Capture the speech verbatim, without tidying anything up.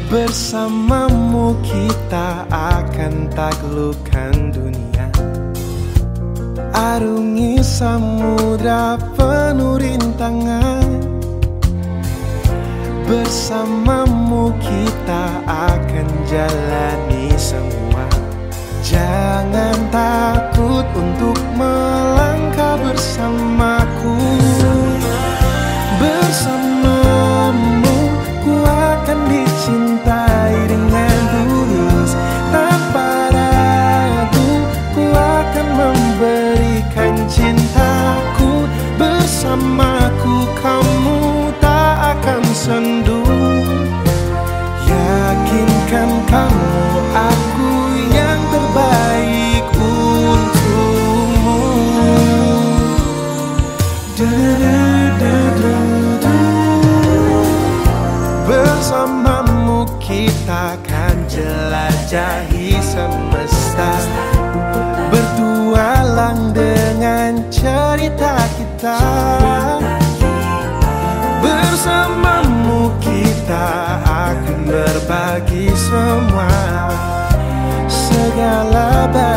Bersamamu kita akan taklukkan dunia, arungi samudra penuh rintangan. Bersamamu kita akan jalani semua. Jangan takut untuk melangkah bersamaku. Bersamamu ku akan dicintai dengan tulus. Tanpa ragu ku akan memberikan cintaku. Bersamaku kamu tak akan sendu. Yakinkan kamu aku yang terbaik untukmu. Bersamamu kita akan jelajahi semesta, bertualang dengan cerita kita. Bersamamu kita akan berbagi semua segala bahagia.